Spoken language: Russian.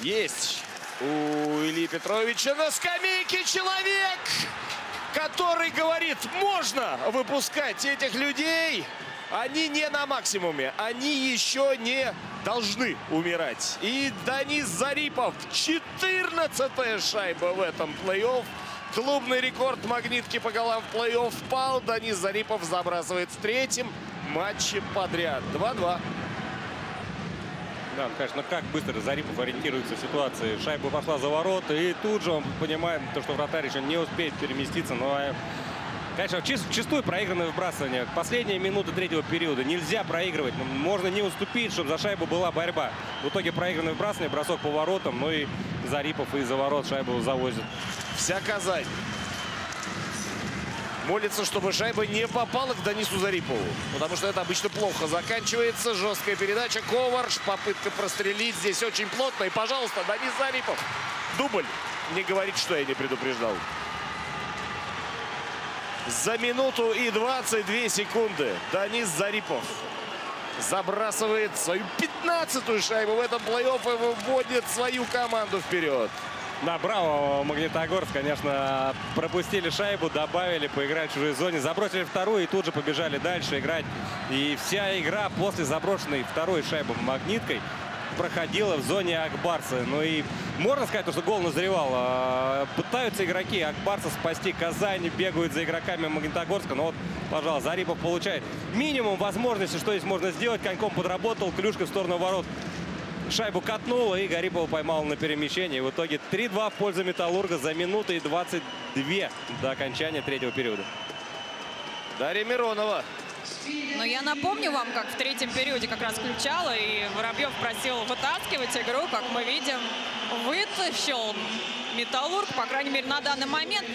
Есть у Ильи Петровича на скамейке человек, который говорит, можно выпускать этих людей. Они не на максимуме, они еще не должны умирать. И Данис Зарипов, 14-я шайба в этом плей-офф. Клубный рекорд «Магнитки» по голам в плей-офф впал. Данис Зарипов забрасывает в третьем матче подряд. 2-2. Да, конечно, как быстро Зарипов ориентируется в ситуации. Шайба пошла за ворота, и тут же он понимает, что вратарь еще не успеет переместиться. Но, конечно, вчистую проигранное выбрасывание. Последние минуты третьего периода. Нельзя проигрывать. Можно не уступить, чтобы за шайбу была борьба. В итоге проигранное выбрасывание, бросок по воротам. Ну и Зарипов из-за ворот шайбу завозит. Вся Казань молится, чтобы шайба не попала к Данису Зарипову. Потому что это обычно плохо заканчивается. Жесткая передача. Коварш. Попытка прострелить. Здесь очень плотно. И, пожалуйста, Данис Зарипов. Дубль. Не говорит, что я не предупреждал. За минуту и 22 секунды Данис Зарипов забрасывает свою 15-ю шайбу в этом плей-офф и выводит свою команду вперед. Да, браво, Магнитогорск, конечно, пропустили шайбу, добавили, поиграли в чужой зоне, забросили вторую и тут же побежали дальше играть. И вся игра после заброшенной второй шайбы Магниткой проходила в зоне Акбарса. Ну и можно сказать, что гол назревал. Пытаются игроки Акбарса спасти Казань, бегают за игроками Магнитогорска. Но вот, пожалуйста, Зарипов получает минимум возможности, что здесь можно сделать. Коньком подработал, клюшкой в сторону ворот. Шайбу катнула, и Гарипова поймал на перемещении. В итоге 3-2 в пользу Металлурга за минуту и 22 до окончания третьего периода. Дарья Миронова. Но я напомню вам, как в третьем периоде как раз включала, и Воробьев просил вытаскивать игру, как мы видим, вытащил Металлург, по крайней мере, на данный момент.